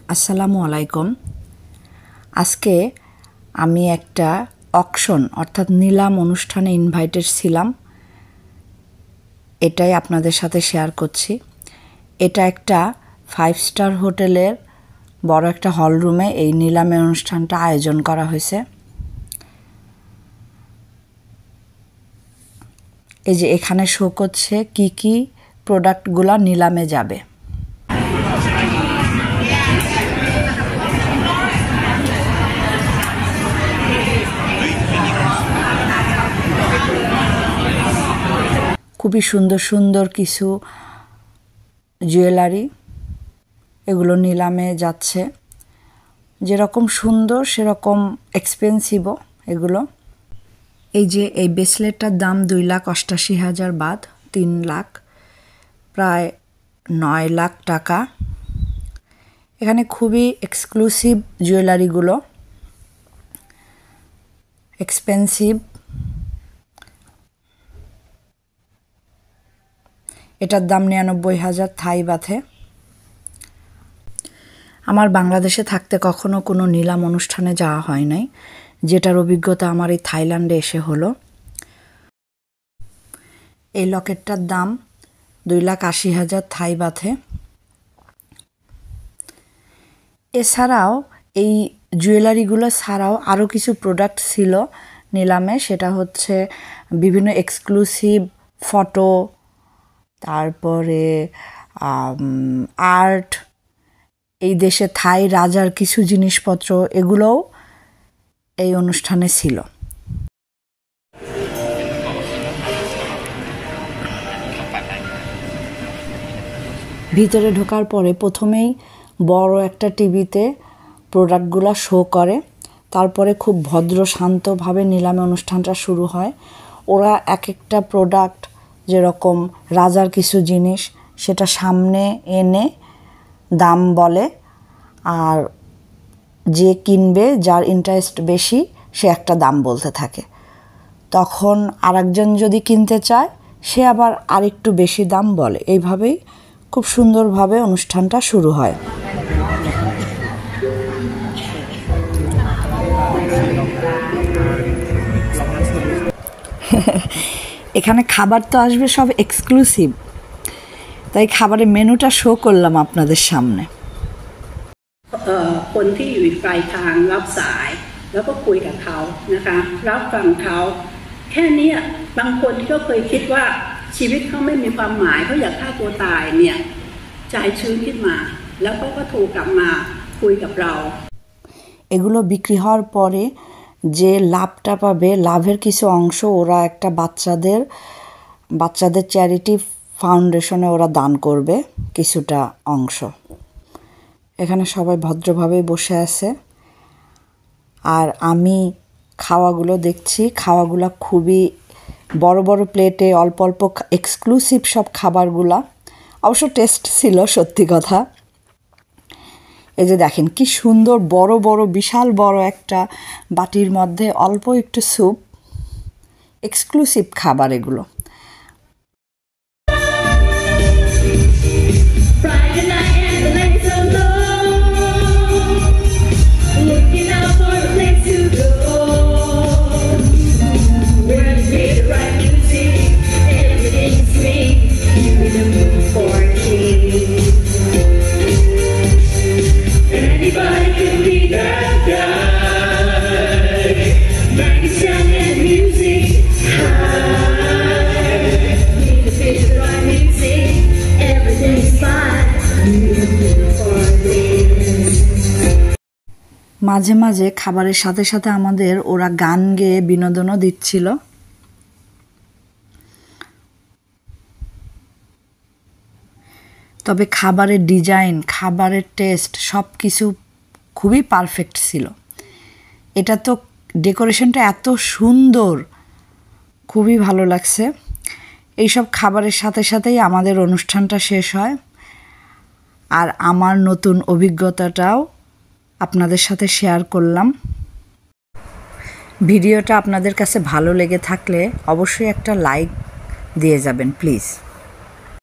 আসসালামু আলাইকুম। আজকে আমি একটা অকশন অর্থাৎ নিলাম অনুষ্ঠানে ইনভাইটেড ছিলাম, এটাই আপনাদের সাথে শেয়ার করছি। এটা একটা 5 স্টার হোটেলের বড় একটা হল রুমে এই নিলামের অনুষ্ঠানটা আয়োজন করা হয়েছে। এই যে এখানে শো করছে কি কি প্রোডাক্টগুলো নিলামে যাবে। খুবই সুন্দর সুন্দর কিছু জুয়েলারি, এগুলো নিলামে যাচ্ছে। যেরকম সুন্দর সেরকম এক্সপেন্সিভও এগুলো। এই যে এই ব্রেসলেটটার দাম 2,88,000 বাদ, 3 লাখ, প্রায় 9 লাখ টাকা। এখানে খুবই এক্সক্লুসিভ জুয়েলারিগুলো, এক্সপেন্সিভ। এটার দাম 99,000 থাই বাথে। আমার বাংলাদেশে থাকতে কখনো কোনো নিলাম অনুষ্ঠানে যাওয়া হয় নাই, যেটার অভিজ্ঞতা আমার এই থাইল্যান্ডে এসে হলো। এই লকেটটার দাম 2,80,000 থাই বাথে। এছাড়াও এই জুয়েলারিগুলো ছাড়াও আরও কিছু প্রোডাক্ট ছিল নিলামে, সেটা হচ্ছে বিভিন্ন এক্সক্লুসিভ ফটো, তারপরে আর্ট, এই দেশে থাই রাজার কিছু জিনিসপত্র, এগুলোও এই অনুষ্ঠানে ছিল। ভিতরে ঢোকার পরে প্রথমেই বড় একটা টিভিতে প্রোডাক্টগুলো শো করে, তারপরে খুব ভদ্র শান্তভাবে নিলামে অনুষ্ঠানটা শুরু হয়। ওরা এক একটা প্রোডাক্ট, যেরকম রাজার কিছু জিনিস, সেটা সামনে এনে দাম বলে, আর যে কিনবে, যার ইন্টারেস্ট বেশি, সে একটা দাম বলতে থাকে। তখন আরেকজন যদি কিনতে চায়, সে আবার আরেকটু বেশি দাম বলে। এইভাবেই খুব সুন্দরভাবে অনুষ্ঠানটা শুরু হয়। এখানে খাবার তো আসবে সব এক্সক্লুসিভ, তাই খাবারের মেনুটা শো করলাম আপনাদের সামনে। คนที่อยู่ปลายทางรับสายแล้วก็คุยกับเขานะคะรับฟังเขาแค่นี้บางคนที่ก็เคยคิดว่าชีวิตเขาไม่มีความหมายเขาอยากฆ่าตัวตายเนี่ยใจชื้นขึ้นมาแล้วก็โทรกลับมาคุยกับเรา এগুলো বিক্রি হওয়ার পরে যে লাভটা পাবে, লাভের কিছু অংশ ওরা একটা বাচ্চাদের চ্যারিটি ফাউন্ডেশনে ওরা দান করবে কিছুটা অংশ। এখানে সবাই ভদ্রভাবে বসে আছে, আর আমি খাওয়াগুলো দেখছি। খাওয়াগুলো খুবই বড় বড় প্লেটে, অল্প অল্প এক্সক্লুসিভ সব খাবারগুলা, অবশ্য টেস্ট ছিল সত্যি কথা। এই যে দেখেন কি সুন্দর বড় বড় বিশাল বড় একটা বাটির মধ্যে অল্প একটু স্যুপ, এক্সক্লুসিভ খাবার এগুলো। মাঝে মাঝে খাবারের সাথে সাথে আমাদের ওরা গান গেয়ে বিনোদনও দিচ্ছিল। তবে খাবারের ডিজাইন, খাবারের টেস্ট সব কিছু খুবই পারফেক্ট ছিল। এটা তো ডেকোরেশনটা এত সুন্দর, খুবই ভালো লাগছে। এইসব খাবারের সাথে সাথেই আমাদের অনুষ্ঠানটা শেষ হয়, আর আমার নতুন অভিজ্ঞতাটাও আপনাদের সাথে শেয়ার করলাম। ভিডিওটা আপনাদের কাছে ভালো লেগে থাকলে অবশ্যই একটা লাইক দিয়ে যাবেন প্লিজ।